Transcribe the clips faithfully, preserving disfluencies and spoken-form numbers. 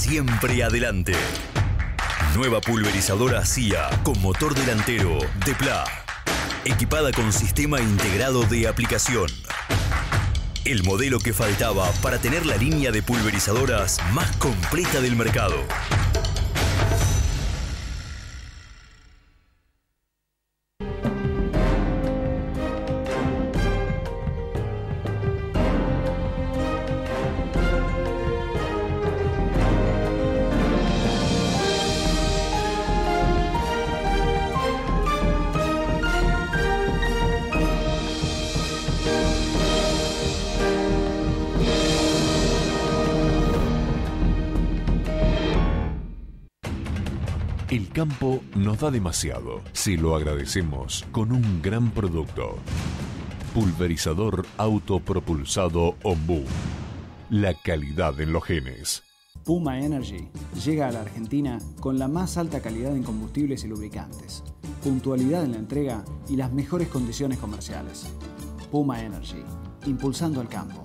siempre adelante. Nueva pulverizadora C I A con motor delantero de Pla, equipada con sistema integrado de aplicación. El modelo que faltaba para tener la línea de pulverizadoras más completa del mercado. El campo nos da demasiado si lo agradecemos con un gran producto. Pulverizador autopropulsado Ombú. La calidad en los genes. Puma Energy llega a la Argentina con la más alta calidad en combustibles y lubricantes, puntualidad en la entrega y las mejores condiciones comerciales. Puma Energy, impulsando el campo.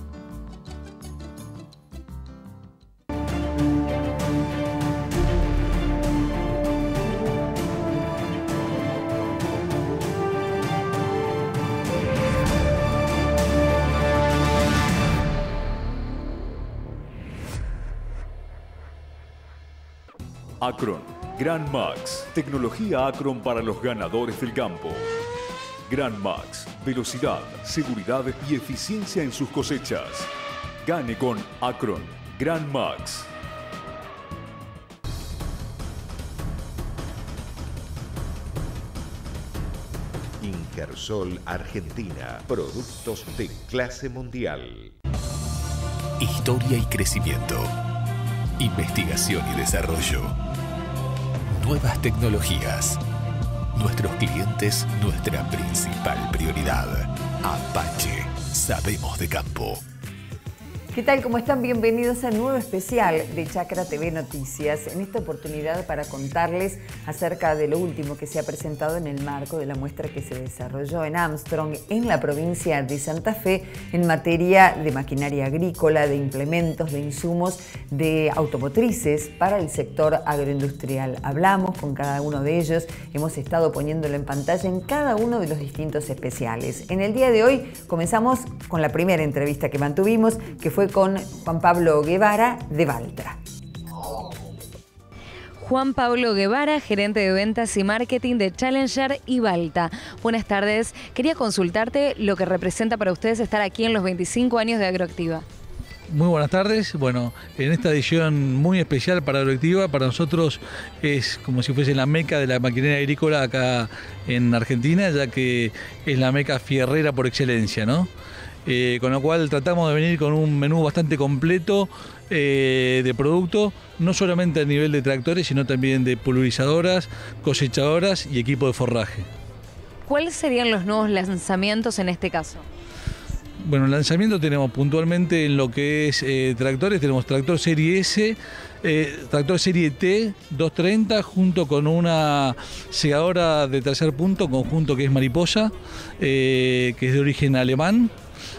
Acron, Gran Max, tecnología Acron para los ganadores del campo. Gran Max, velocidad, seguridad y eficiencia en sus cosechas. Gane con Acron, Gran Max. Ingersol Argentina, productos de clase mundial. Historia y crecimiento. Investigación y desarrollo. Nuevas tecnologías. Nuestros clientes, nuestra principal prioridad. Apache, sabemos de campo. ¿Qué tal? ¿Cómo están? Bienvenidos a un nuevo especial de Chacra T V Noticias. En esta oportunidad para contarles acerca de lo último que se ha presentado en el marco de la muestra que se desarrolló en Armstrong, en la provincia de Santa Fe, en materia de maquinaria agrícola, de implementos, de insumos, de automotrices para el sector agroindustrial. Hablamos con cada uno de ellos, hemos estado poniéndolo en pantalla en cada uno de los distintos especiales. En el día de hoy comenzamos con la primera entrevista que mantuvimos, que fue con Juan Pablo Guevara de Valtra. Juan Pablo Guevara, gerente de ventas y marketing de Challenger y Valtra. Buenas tardes. Quería consultarte lo que representa para ustedes estar aquí en los veinticinco años de Agroactiva. Muy buenas tardes. Bueno, en esta edición muy especial para Agroactiva, para nosotros es como si fuese la meca de la maquinaria agrícola acá en Argentina, ya que es la meca fierrera por excelencia, ¿no? Eh, con lo cual tratamos de venir con un menú bastante completo eh, de producto, no solamente a nivel de tractores, sino también de pulverizadoras, cosechadoras y equipo de forraje. ¿Cuáles serían los nuevos lanzamientos en este caso? Bueno, lanzamiento tenemos puntualmente en lo que es eh, tractores, tenemos tractor serie S, eh, tractor serie T doscientos treinta junto con una segadora de tercer punto conjunto que es Mariposa, eh, que es de origen alemán,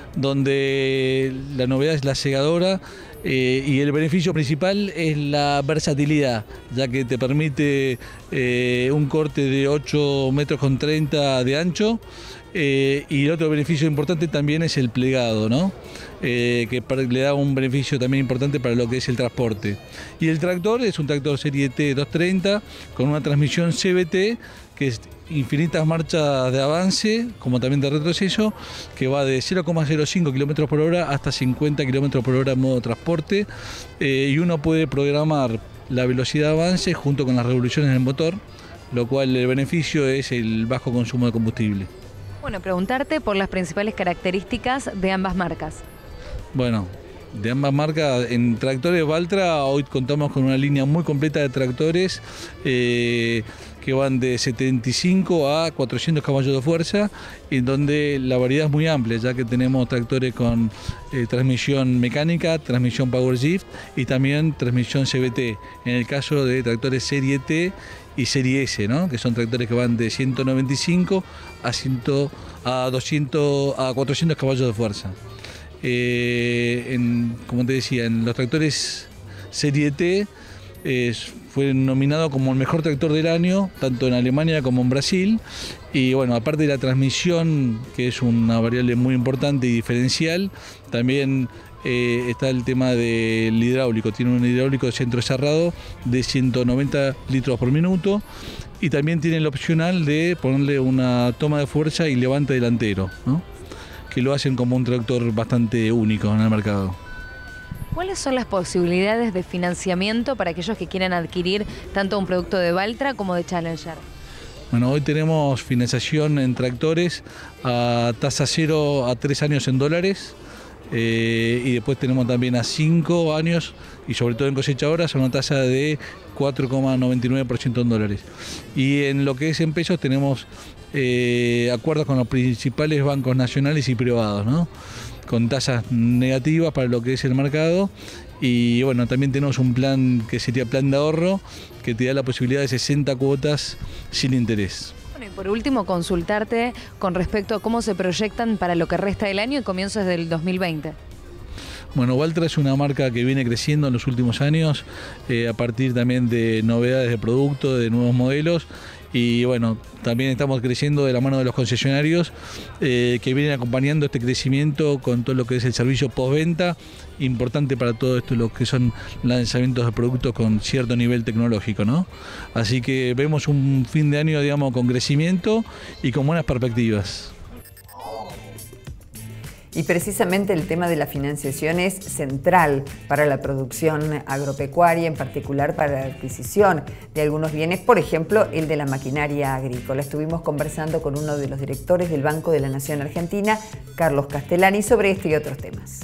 donde la novedad es la segadora eh, y el beneficio principal es la versatilidad, ya que te permite eh, un corte de ocho metros con treinta de ancho. Eh, y el otro beneficio importante también es el plegado, ¿no? Eh, que le da un beneficio también importante para lo que es el transporte. Y el tractor es un tractor serie T doscientos treinta con una transmisión C V T, que es infinitas marchas de avance, como también de retroceso, que va de cero coma cero cinco kilómetros por hora hasta cincuenta kilómetros por hora en modo transporte, eh, y uno puede programar la velocidad de avance junto con las revoluciones del motor, lo cual el beneficio es el bajo consumo de combustible. Bueno, preguntarte por las principales características de ambas marcas. Bueno, de ambas marcas, en tractores Valtra hoy contamos con una línea muy completa de tractores eh, que van de setenta y cinco a cuatrocientos caballos de fuerza, en donde la variedad es muy amplia, ya que tenemos tractores con eh, transmisión mecánica, transmisión Power Shift y también transmisión C V T, en el caso de tractores serie T y serie S, ¿no? Que son tractores que van de ciento noventa y cinco a, cien, a, doscientos, a cuatrocientos caballos de fuerza. Eh, en, como te decía, en los tractores serie T. Es, fue nominado como el mejor tractor del año, tanto en Alemania como en Brasil. Y bueno, aparte de la transmisión, que es una variable muy importante y diferencial, también eh, está el tema del hidráulico. Tiene un hidráulico de centro cerrado de ciento noventa litros por minuto. Y también tiene el opcional de ponerle una toma de fuerza y levante delantero, ¿no? Que lo hacen como un tractor bastante único en el mercado. ¿Cuáles son las posibilidades de financiamiento para aquellos que quieran adquirir tanto un producto de Valtra como de Challenger? Bueno, hoy tenemos financiación en tractores a tasa cero a tres años en dólares. Eh, y después tenemos también a cinco años y sobre todo en cosechadoras a una tasa de cuatro coma noventa y nueve por ciento en dólares. Y en lo que es en pesos tenemos eh, acuerdos con los principales bancos nacionales y privados, ¿no? Con tasas negativas para lo que es el mercado. Y bueno, también tenemos un plan que sería plan de ahorro que te da la posibilidad de sesenta cuotas sin interés. Y por último, consultarte con respecto a cómo se proyectan para lo que resta del año y comienzos del dos mil veinte. Bueno, Valtra es una marca que viene creciendo en los últimos años, eh, a partir también de novedades de producto, de nuevos modelos. Y bueno, también estamos creciendo de la mano de los concesionarios eh, que vienen acompañando este crecimiento con todo lo que es el servicio postventa, importante para todo esto lo que son lanzamientos de productos con cierto nivel tecnológico, ¿no? Así que vemos un fin de año, digamos, con crecimiento y con buenas perspectivas. Y precisamente el tema de la financiación es central para la producción agropecuaria, en particular para la adquisición de algunos bienes, por ejemplo, el de la maquinaria agrícola. Estuvimos conversando con uno de los directores del Banco de la Nación Argentina, Carlos Castellani, sobre este y otros temas.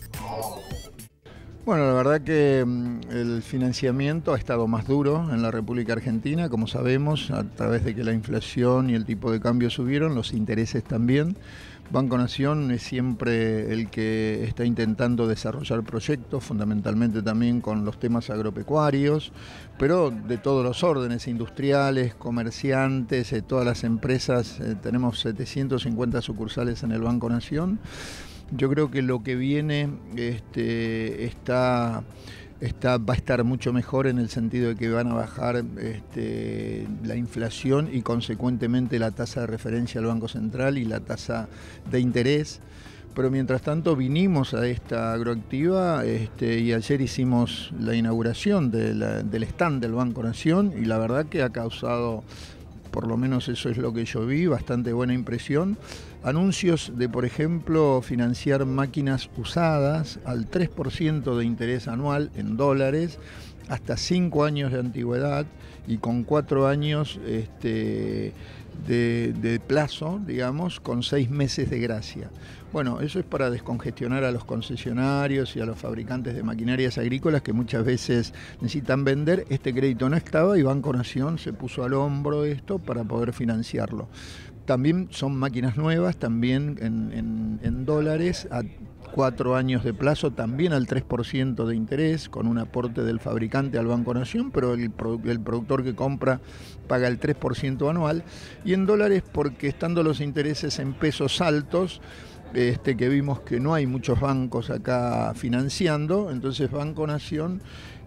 Bueno, la verdad que el financiamiento ha estado más duro en la República Argentina, como sabemos, a través de que la inflación y el tipo de cambio subieron, los intereses también. Banco Nación es siempre el que está intentando desarrollar proyectos, fundamentalmente también con los temas agropecuarios, pero de todos los órdenes, industriales, comerciantes, eh, todas las empresas. Eh, tenemos setecientas cincuenta sucursales en el Banco Nación. Yo creo que lo que viene este, está... Está, va a estar mucho mejor en el sentido de que van a bajar este, la inflación y consecuentemente la tasa de referencia del Banco Central y la tasa de interés. Pero mientras tanto vinimos a esta agroactiva este, y ayer hicimos la inauguración de la, del stand del Banco Nación y la verdad que ha causado, por lo menos eso es lo que yo vi, bastante buena impresión. Anuncios de, por ejemplo, financiar máquinas usadas al tres por ciento de interés anual en dólares, hasta cinco años de antigüedad y con cuatro años este, de, de plazo, digamos, con seis meses de gracia. Bueno, eso es para descongestionar a los concesionarios y a los fabricantes de maquinarias agrícolas que muchas veces necesitan vender. Este crédito no estaba y Banco Nación se puso al hombro esto para poder financiarlo. También son máquinas nuevas, también en, en, en dólares, a cuatro años de plazo, también al tres por ciento de interés, con un aporte del fabricante al Banco Nación, pero el, el productor que compra paga el tres por ciento anual. Y en dólares porque estando los intereses en pesos altos, este, que vimos que no hay muchos bancos acá financiando, entonces Banco Nación...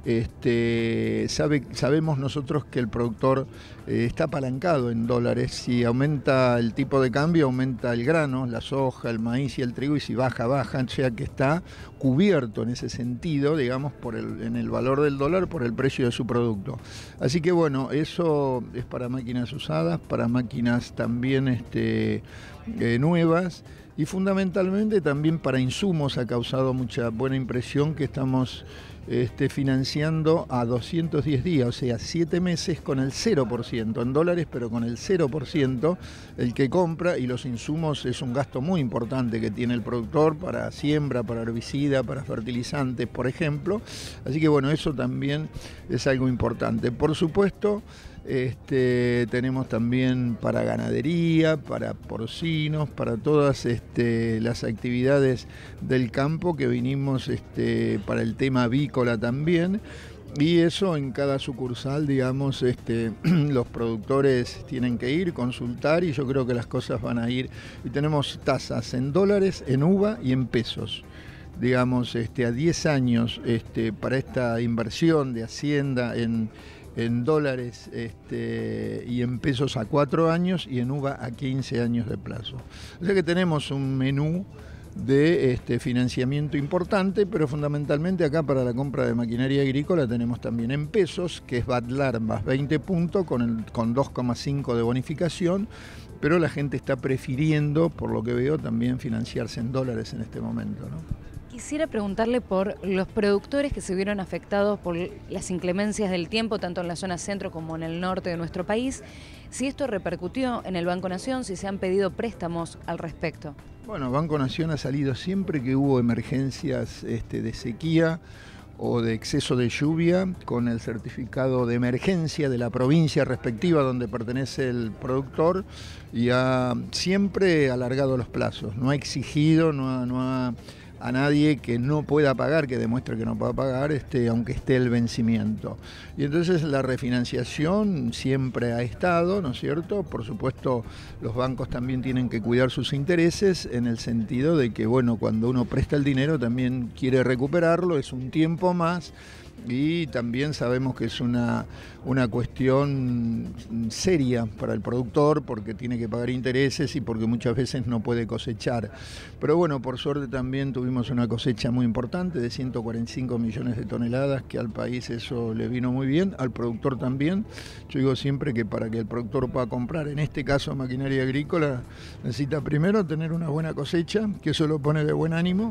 Este, sabe, sabemos nosotros que el productor eh, está apalancado en dólares. Si aumenta el tipo de cambio, aumenta el grano, la soja, el maíz y el trigo, y si baja, baja, o sea que está cubierto en ese sentido, digamos, por el, en el valor del dólar por el precio de su producto. Así que bueno, eso es para máquinas usadas, para máquinas también este, eh, nuevas. Y fundamentalmente también para insumos ha causado mucha buena impresión que estamos este, financiando a doscientos diez días, o sea, siete meses con el cero por ciento en dólares, pero con el cero por ciento el que compra, y los insumos es un gasto muy importante que tiene el productor para siembra, para herbicida, para fertilizantes, por ejemplo. Así que bueno, eso también es algo importante. Por supuesto, Este, tenemos también para ganadería, para porcinos, para todas este, las actividades del campo que vinimos este, para el tema avícola también. Y eso en cada sucursal, digamos, este, los productores tienen que ir, consultar, y yo creo que las cosas van a ir. Y tenemos tasas en dólares, en uva y en pesos. digamos, este, a diez años este, para esta inversión de Hacienda en, en dólares este, y en pesos a cuatro años y en uva a quince años de plazo. O sea que tenemos un menú de este, financiamiento importante, pero fundamentalmente acá para la compra de maquinaria agrícola tenemos también en pesos, que es Badlar más veinte puntos con, el, con dos coma cinco de bonificación, pero la gente está prefiriendo, por lo que veo, también financiarse en dólares en este momento, ¿no? Quisiera preguntarle por los productores que se vieron afectados por las inclemencias del tiempo, tanto en la zona centro como en el norte de nuestro país, si esto repercutió en el Banco Nación, si se han pedido préstamos al respecto. Bueno, Banco Nación ha salido siempre que hubo emergencias este, de sequía o de exceso de lluvia, con el certificado de emergencia de la provincia respectiva donde pertenece el productor, y ha siempre alargado los plazos, no ha exigido, no ha, no ha a nadie que no pueda pagar, que demuestre que no pueda pagar, este, aunque esté el vencimiento. Y entonces la refinanciación siempre ha estado, ¿no es cierto? Por supuesto, los bancos también tienen que cuidar sus intereses en el sentido de que, bueno, cuando uno presta el dinero también quiere recuperarlo, es un tiempo más. Y también sabemos que es una, una cuestión seria para el productor porque tiene que pagar intereses y porque muchas veces no puede cosechar. Pero bueno, por suerte también tuvimos una cosecha muy importante de ciento cuarenta y cinco millones de toneladas, que al país eso le vino muy bien, al productor también. Yo digo siempre que para que el productor pueda comprar, en este caso maquinaria agrícola, necesita primero tener una buena cosecha, que eso lo pone de buen ánimo.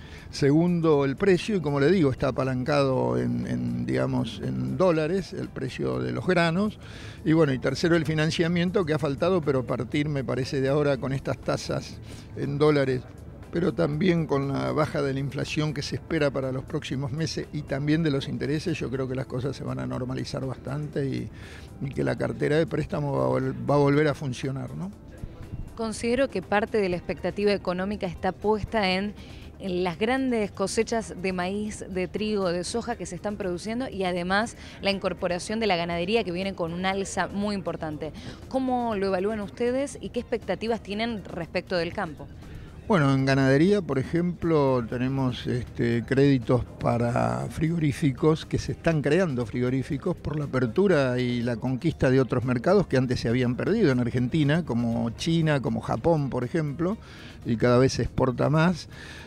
Segundo, el precio, y como le digo, está apalancado en, en, digamos, en dólares, el precio de los granos. Y bueno, y tercero, el financiamiento, que ha faltado, pero a partir, me parece, de ahora con estas tasas en dólares, pero también con la baja de la inflación que se espera para los próximos meses y también de los intereses, yo creo que las cosas se van a normalizar bastante y, y que la cartera de préstamo va a, vol- va a volver a funcionar, ¿no? Considero que parte de la expectativa económica está puesta en en las grandes cosechas de maíz, de trigo, de soja que se están produciendo y además la incorporación de la ganadería que viene con un alza muy importante. ¿Cómo lo evalúan ustedes y qué expectativas tienen respecto del campo? Bueno, en ganadería, por ejemplo, tenemos este, créditos para frigoríficos, que se están creando frigoríficos por la apertura y la conquista de otros mercados que antes se habían perdido en Argentina, como China, como Japón, por ejemplo, y cada vez se exporta más.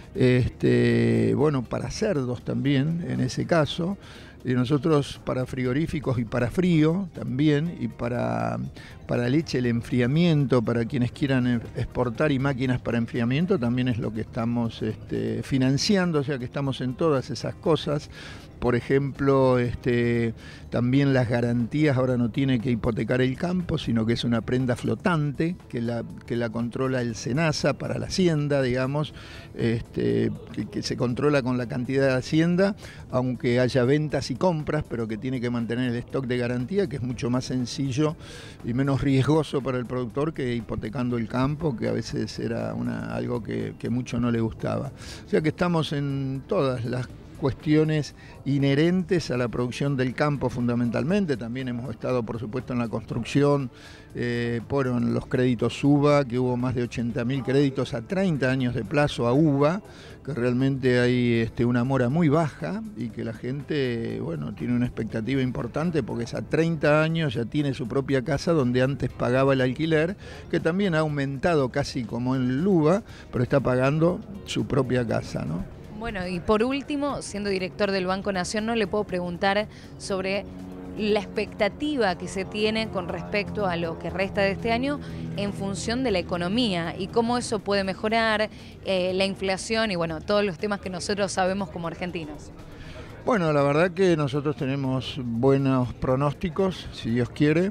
Este, bueno, para cerdos también, en ese caso, y nosotros para frigoríficos y para frío también, y para, para leche, el enfriamiento, para quienes quieran exportar y máquinas para enfriamiento, también es lo que estamos este, financiando, o sea que estamos en todas esas cosas. Por ejemplo, este, también las garantías, ahora no tiene que hipotecar el campo, sino que es una prenda flotante que la, que la controla el SENASA para la hacienda, digamos, este, que, que se controla con la cantidad de hacienda, aunque haya ventas y compras, pero que tiene que mantener el stock de garantía, que es mucho más sencillo y menos riesgoso para el productor que hipotecando el campo, que a veces era una, algo que, que mucho no le gustaba. O sea que estamos en todas las cuestiones inherentes a la producción del campo fundamentalmente. También hemos estado, por supuesto, en la construcción, eh, por los créditos uva, que hubo más de ochenta mil créditos a treinta años de plazo a uva, que realmente hay este, una mora muy baja y que la gente, bueno, tiene una expectativa importante porque es a treinta años, ya tiene su propia casa donde antes pagaba el alquiler, que también ha aumentado casi como en el uva, pero está pagando su propia casa, ¿no? Bueno, y por último, siendo director del Banco Nación, no le puedo preguntar sobre la expectativa que se tiene con respecto a lo que resta de este año en función de la economía y cómo eso puede mejorar, eh, la inflación y bueno, todos los temas que nosotros sabemos como argentinos. Bueno, la verdad que nosotros tenemos buenos pronósticos, si Dios quiere.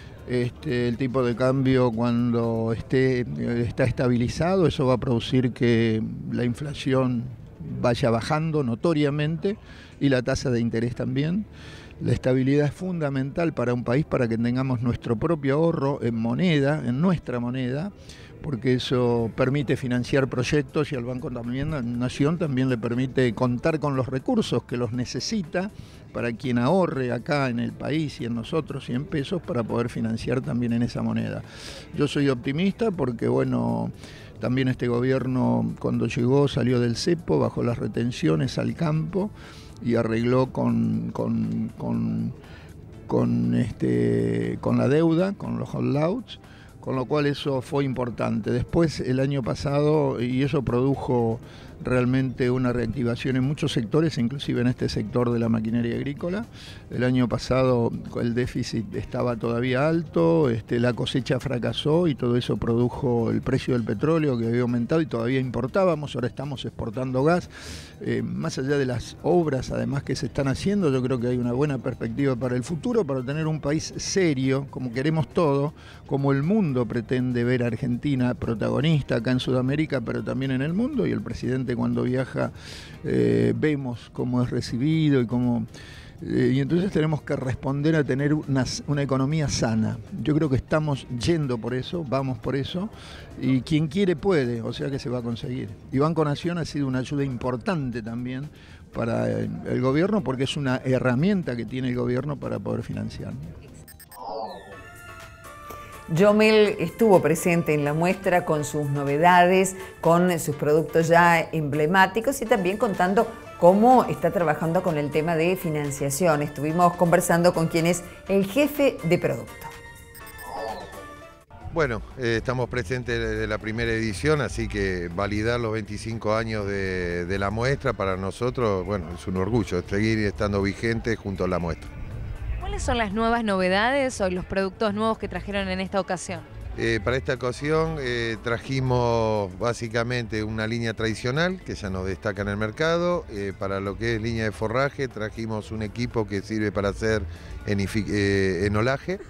Este, el tipo de cambio cuando esté, está estabilizado, eso va a producir que la inflación vaya bajando notoriamente y la tasa de interés también. La estabilidad es fundamental para un país para que tengamos nuestro propio ahorro en moneda, en nuestra moneda, porque eso permite financiar proyectos y al Banco también, Nación también le permite contar con los recursos que los necesita para quien ahorre acá en el país y en nosotros y en pesos para poder financiar también en esa moneda. Yo soy optimista porque, bueno, También este gobierno, cuando llegó, salió del cepo, bajó las retenciones al campo y arregló con, con, con, con, este, con la deuda, con los holdouts, con lo cual eso fue importante. Después, el año pasado, y eso produjo realmente una reactivación en muchos sectores, inclusive en este sector de la maquinaria agrícola. El año pasado el déficit estaba todavía alto, este, la cosecha fracasó y todo eso produjo el precio del petróleo que había aumentado y todavía importábamos, ahora estamos exportando gas. Eh, más allá de las obras además que se están haciendo, yo creo que hay una buena perspectiva para el futuro, para tener un país serio, como queremos todo, como el mundo pretende ver a Argentina protagonista acá en Sudamérica, pero también en el mundo, y el presidente cuando viaja eh, vemos cómo es recibido y cómo... Eh, y entonces tenemos que responder a tener una, una economía sana. Yo creo que estamos yendo por eso, vamos por eso, y quien quiere puede, o sea que se va a conseguir. Y Banco Nación ha sido una ayuda importante también para el, el gobierno, porque es una herramienta que tiene el gobierno para poder financiar. Jomel estuvo presente en la muestra con sus novedades, con sus productos ya emblemáticos y también contando cómo está trabajando con el tema de financiación. Estuvimos conversando con quien es el jefe de producto. Bueno, eh, estamos presentes desde la primera edición, así que validar los veinticinco años de, de la muestra para nosotros, bueno, es un orgullo seguir estando vigente junto a la muestra. ¿Cuáles son las nuevas novedades o los productos nuevos que trajeron en esta ocasión? Eh, para esta ocasión eh, trajimos básicamente una línea tradicional que ya nos destaca en el mercado. Eh, para lo que es línea de forraje trajimos un equipo que sirve para hacer eh, enolaje.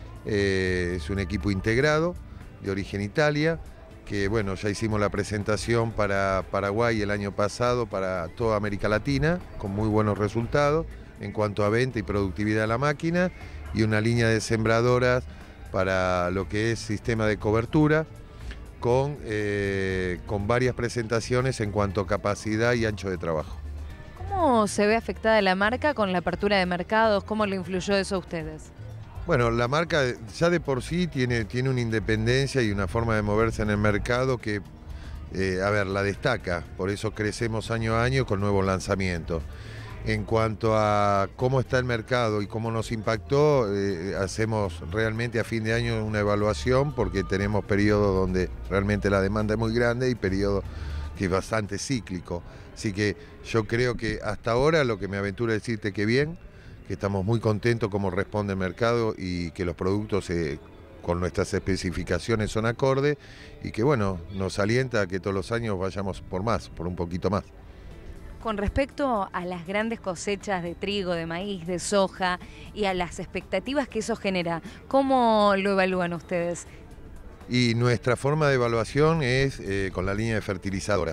Eh, es un equipo integrado de origen Italia, que bueno, ya hicimos la presentación para Paraguay el año pasado, para toda América Latina, con muy buenos resultados en cuanto a venta y productividad de la máquina, y una línea de sembradoras para lo que es sistema de cobertura, con, eh, con varias presentaciones en cuanto a capacidad y ancho de trabajo. ¿Cómo se ve afectada la marca con la apertura de mercados? ¿Cómo le influyó eso a ustedes? Bueno, la marca ya de por sí tiene, tiene una independencia y una forma de moverse en el mercado que, eh, a ver, la destaca. Por eso crecemos año a año con nuevos lanzamientos. En cuanto a cómo está el mercado y cómo nos impactó, eh, hacemos realmente a fin de año una evaluación, porque tenemos periodos donde realmente la demanda es muy grande y periodos que es bastante cíclico. Así que yo creo que hasta ahora lo que me aventuro a decirte que bien, que estamos muy contentos cómo responde el mercado y que los productos eh, con nuestras especificaciones son acordes, y que bueno, nos alienta a que todos los años vayamos por más, por un poquito más. Con respecto a las grandes cosechas de trigo, de maíz, de soja y a las expectativas que eso genera, ¿cómo lo evalúan ustedes? Y nuestra forma de evaluación es eh, con la línea de fertilizadoras.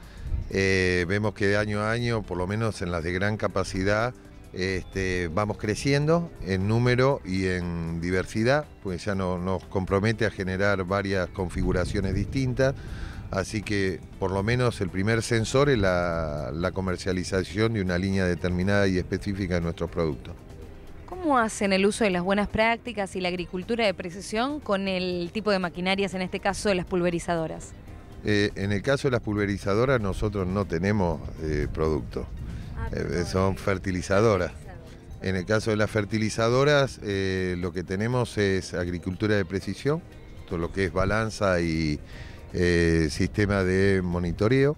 Eh, vemos que de año a año, por lo menos en las de gran capacidad, este, vamos creciendo en número y en diversidad, pues ya no, nos compromete a generar varias configuraciones distintas. Así que por lo menos el primer sensor es la, la comercialización de una línea determinada y específica de nuestros productos. ¿Cómo hacen el uso de las buenas prácticas y la agricultura de precisión con el tipo de maquinarias, en este caso de las pulverizadoras? Eh, en el caso de las pulverizadoras nosotros no tenemos eh, productos, ah, eh, son fertilizadoras. En el caso de las fertilizadoras eh, lo que tenemos es agricultura de precisión, todo lo que es balanza y Eh, sistema de monitoreo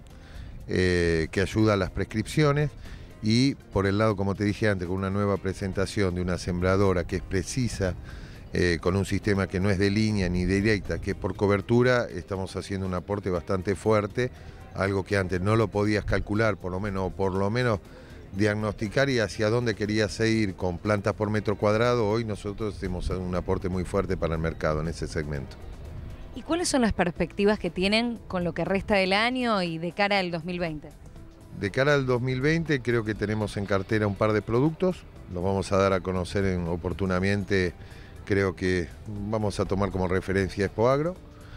eh, que ayuda a las prescripciones, y por el lado, como te dije antes, con una nueva presentación de una sembradora que es precisa, eh, con un sistema que no es de línea ni directa, que es por cobertura, estamos haciendo un aporte bastante fuerte, algo que antes no lo podías calcular, por lo menos, o por lo menos diagnosticar y hacia dónde querías ir con plantas por metro cuadrado. Hoy nosotros hacemos un aporte muy fuerte para el mercado en ese segmento. ¿Y cuáles son las perspectivas que tienen con lo que resta del año y de cara al dos mil veinte? De cara al dos mil veinte creo que tenemos en cartera un par de productos, los vamos a dar a conocer en, oportunamente, creo que vamos a tomar como referencia Expoagro,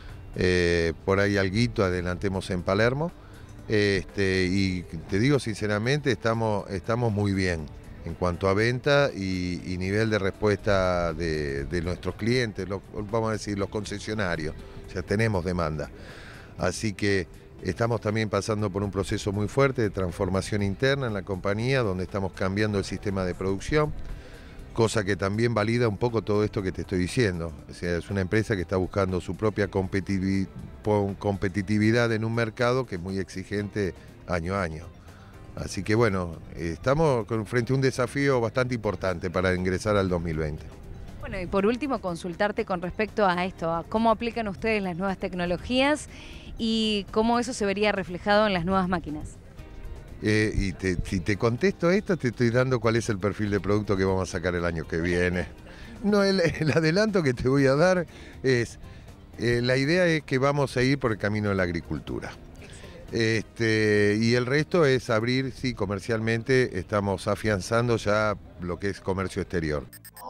eh, por ahí alguito adelantemos en Palermo, este, y te digo sinceramente, estamos, estamos muy bien en cuanto a venta y, y nivel de respuesta de, de nuestros clientes, lo, vamos a decir los concesionarios, o sea, tenemos demanda. Así que estamos también pasando por un proceso muy fuerte de transformación interna en la compañía, donde estamos cambiando el sistema de producción, cosa que también valida un poco todo esto que te estoy diciendo. O sea, es una empresa que está buscando su propia competitivi- competitividad en un mercado que es muy exigente año a año. Así que bueno, estamos frente a un desafío bastante importante para ingresar al dos mil veinte. Bueno, y por último, consultarte con respecto a esto, a cómo aplican ustedes las nuevas tecnologías y cómo eso se vería reflejado en las nuevas máquinas. Eh, y te, si te contesto esto, te estoy dando cuál es el perfil de producto que vamos a sacar el año que viene. No, el, el adelanto que te voy a dar es, eh, la idea es que vamos a ir por el camino de la agricultura. Este, y el resto es abrir, sí, comercialmente estamos afianzando ya lo que es comercio exterior.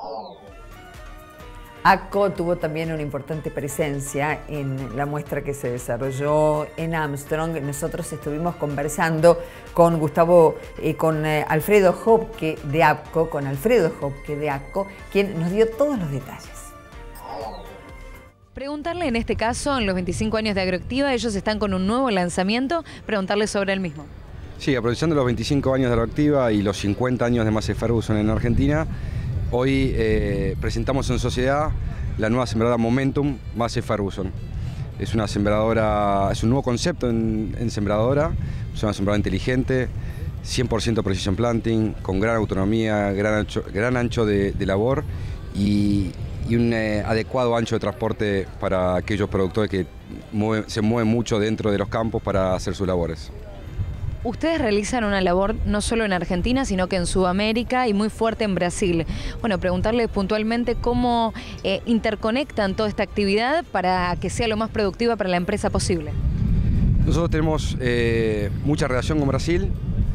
ACCO tuvo también una importante presencia en la muestra que se desarrolló en Armstrong. Nosotros estuvimos conversando con Gustavo, eh, con eh, Alfredo Hopke de ACCO, con Alfredo Hopke de ACCO, quien nos dio todos los detalles. Preguntarle en este caso, en los veinticinco años de Agroactiva, ellos están con un nuevo lanzamiento, preguntarle sobre el mismo. Sí, aprovechando los veinticinco años de Agroactiva y los cincuenta años de Massey Ferguson en Argentina, hoy eh, presentamos en sociedad la nueva sembradora Momentum Massey Ferguson. Es una sembradora, es un nuevo concepto en, en sembradora, es una sembradora inteligente, cien por ciento precision planting, con gran autonomía, gran ancho, gran ancho de, de labor y, y un eh, adecuado ancho de transporte para aquellos productores que mueve, se mueven mucho dentro de los campos para hacer sus labores. Ustedes realizan una labor no solo en Argentina, sino que en Sudamérica y muy fuerte en Brasil. Bueno, preguntarles puntualmente cómo eh, interconectan toda esta actividad para que sea lo más productiva para la empresa posible. Nosotros tenemos eh, mucha relación con Brasil.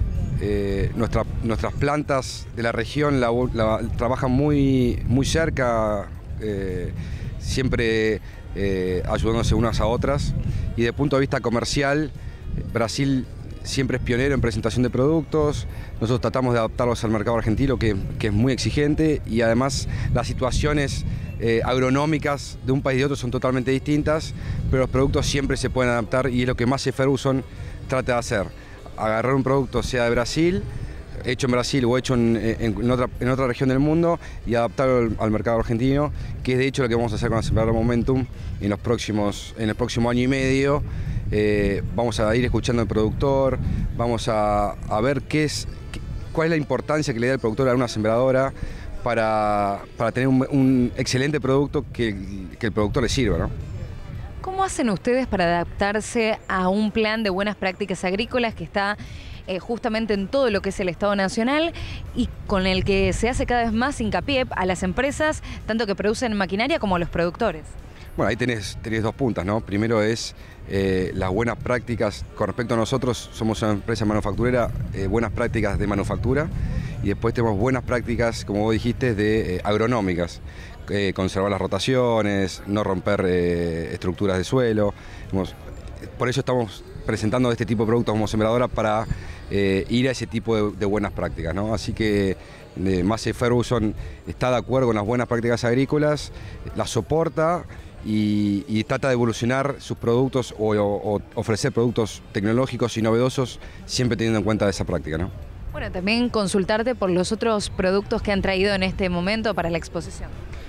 Eh, nuestra, nuestras plantas de la región la, la, trabajan muy, muy cerca, eh, siempre eh, ayudándose unas a otras. Y desde el punto de vista comercial, Brasil siempre es pionero en presentación de productos. Nosotros tratamos de adaptarlos al mercado argentino, que, que es muy exigente, y además las situaciones eh, agronómicas de un país y de otro son totalmente distintas, pero los productos siempre se pueden adaptar y es lo que Massey Ferguson trata de hacer. Agarrar un producto, sea de Brasil, hecho en Brasil o hecho en, en, en, otra, en otra región del mundo, y adaptarlo al, al mercado argentino, que es de hecho lo que vamos a hacer con la sembradora Momentum en, los próximos, en el próximo año y medio. Eh, vamos a ir escuchando al productor, vamos a, a ver qué es, qué, cuál es la importancia que le da el productor a una sembradora para, para tener un, un excelente producto que, que el productor le sirva, ¿no? ¿Cómo hacen ustedes para adaptarse a un plan de buenas prácticas agrícolas que está eh, justamente en todo lo que es el Estado Nacional y con el que se hace cada vez más hincapié a las empresas, tanto que producen maquinaria como a los productores? Bueno, ahí tenés, tenés dos puntas, ¿no? Primero es eh, las buenas prácticas, con respecto a nosotros, somos una empresa manufacturera, eh, buenas prácticas de manufactura, y después tenemos buenas prácticas, como vos dijiste, de eh, agronómicas, eh, conservar las rotaciones, no romper eh, estructuras de suelo. Digamos, por eso estamos presentando este tipo de productos como sembradora para eh, ir a ese tipo de, de buenas prácticas, ¿no? Así que eh, Massey Ferguson está de acuerdo con las buenas prácticas agrícolas, las soporta, Y, y trata de evolucionar sus productos o, o, o ofrecer productos tecnológicos y novedosos, siempre teniendo en cuenta esa práctica, ¿no? Bueno, también consultarte por los otros productos que han traído en este momento para la exposición.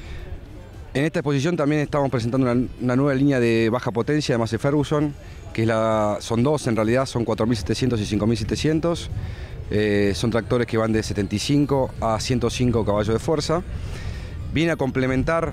En esta exposición también estamos presentando una, una nueva línea de baja potencia de Massey Ferguson, que es la, son dos en realidad, son cuatro mil setecientos y cinco mil setecientos. Eh, son tractores que van de setenta y cinco a ciento cinco caballos de fuerza. Viene a complementar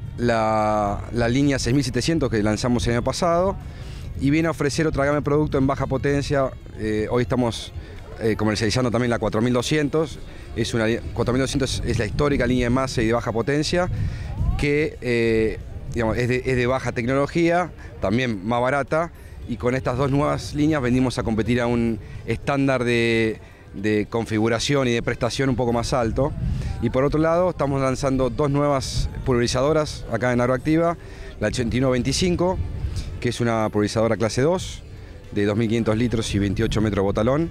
La, la línea seis mil setecientos que lanzamos el año pasado y viene a ofrecer otra gama de productos en baja potencia. Eh, hoy estamos eh, comercializando también la cuatro mil doscientos. Es una, cuatro mil doscientos es la histórica línea de Massey de baja potencia que eh, digamos, es, de, es de baja tecnología, también más barata, y con estas dos nuevas líneas venimos a competir a un estándar de, de configuración y de prestación un poco más alto. Y por otro lado, estamos lanzando dos nuevas pulverizadoras acá en Agroactiva, la ochenta y uno veinticinco, que es una pulverizadora clase dos, de dos mil quinientos litros y veintiocho metros de botalón,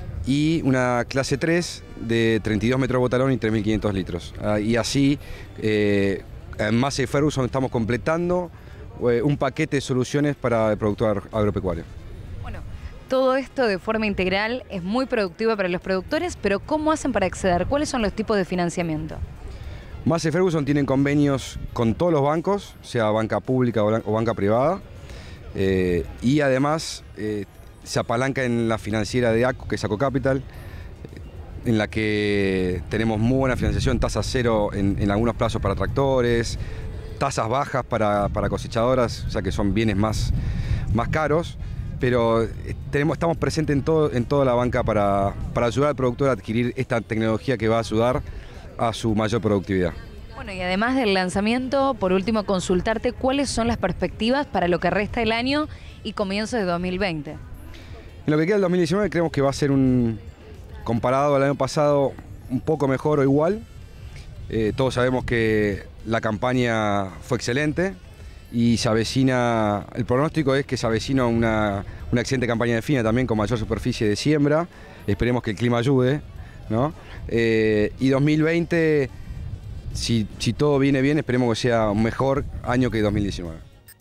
y una clase tres de treinta y dos metros de botalón y tres mil quinientos litros. Ah, y así, eh, en Massey Ferguson estamos completando eh, un paquete de soluciones para el productor agropecuario. Todo esto de forma integral es muy productivo para los productores, pero ¿cómo hacen para acceder? ¿Cuáles son los tipos de financiamiento? Massey Ferguson tienen convenios con todos los bancos, sea banca pública o banca privada, eh, y además eh, se apalanca en la financiera de A C O, que es A C O Capital, en la que tenemos muy buena financiación, tasa cero en, en algunos plazos para tractores, tasas bajas para, para cosechadoras, o sea que son bienes más, más caros. Pero tenemos, estamos presentes en, todo, en toda la banca para, para ayudar al productor a adquirir esta tecnología que va a ayudar a su mayor productividad. Bueno, y además del lanzamiento, por último, consultarte cuáles son las perspectivas para lo que resta del año y comienzo de dos mil veinte. En lo que queda del dos mil diecinueve creemos que va a ser, un comparado al año pasado, un poco mejor o igual. Eh, todos sabemos que la campaña fue excelente. Y se avecina, el pronóstico es que se avecina una, una excelente campaña de fina también con mayor superficie de siembra. Esperemos que el clima ayude, ¿no? Eh, y dos mil veinte, si, si todo viene bien, esperemos que sea un mejor año que dos mil diecinueve.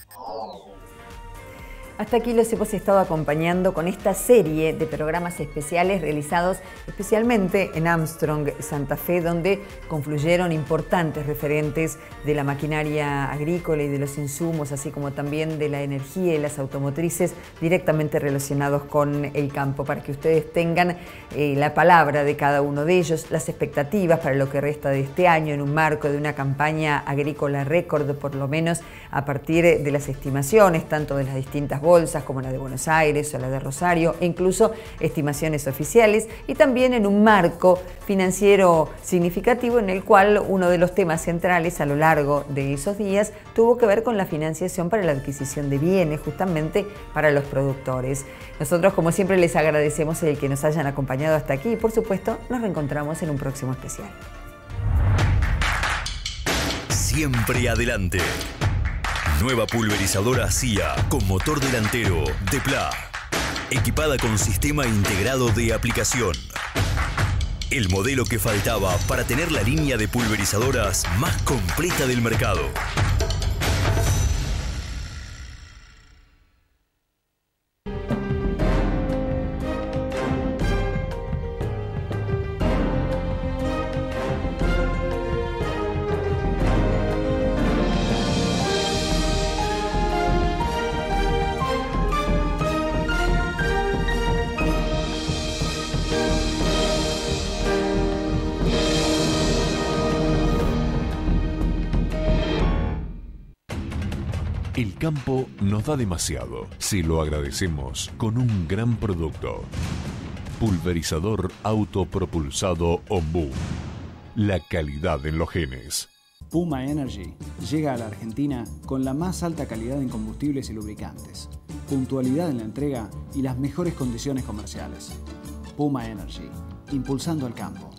Hasta aquí los hemos estado acompañando con esta serie de programas especiales realizados especialmente en Armstrong, Santa Fe, donde confluyeron importantes referentes de la maquinaria agrícola y de los insumos, así como también de la energía y las automotrices directamente relacionados con el campo, para que ustedes tengan eh, la palabra de cada uno de ellos, las expectativas para lo que resta de este año en un marco de una campaña agrícola récord, por lo menos a partir de las estimaciones, tanto de las distintas bolsas como la de Buenos Aires o la de Rosario, e incluso estimaciones oficiales, y también en un marco financiero significativo en el cual uno de los temas centrales a lo largo de esos días tuvo que ver con la financiación para la adquisición de bienes, justamente para los productores. Nosotros, como siempre, les agradecemos el que nos hayan acompañado hasta aquí y, por supuesto, nos reencontramos en un próximo especial. Siempre adelante. Nueva pulverizadora C I A con motor delantero de Pla, equipada con sistema integrado de aplicación. El modelo que faltaba para tener la línea de pulverizadoras más completa del mercado. El campo nos da demasiado si lo agradecemos con un gran producto. Pulverizador autopropulsado Ombú. La calidad en los genes. Puma Energy llega a la Argentina con la más alta calidad en combustibles y lubricantes, puntualidad en la entrega y las mejores condiciones comerciales. Puma Energy, impulsando al campo.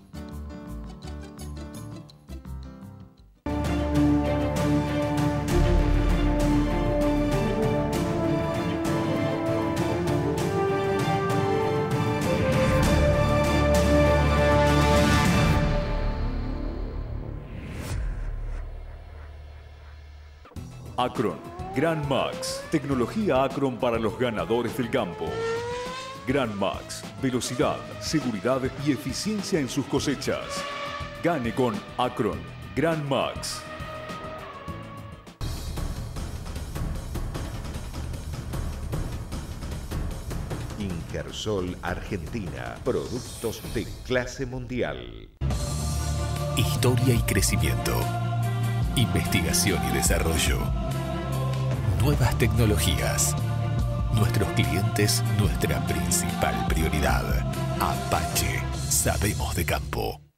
Acron, Gran Max, tecnología Acron para los ganadores del campo. Gran Max, velocidad, seguridad y eficiencia en sus cosechas. Gane con Acron, Gran Max. Ingersol Argentina, productos de clase mundial. Historia y crecimiento. Investigación y desarrollo. Nuevas tecnologías. Nuestros clientes, nuestra principal prioridad. Apache. Sabemos de campo.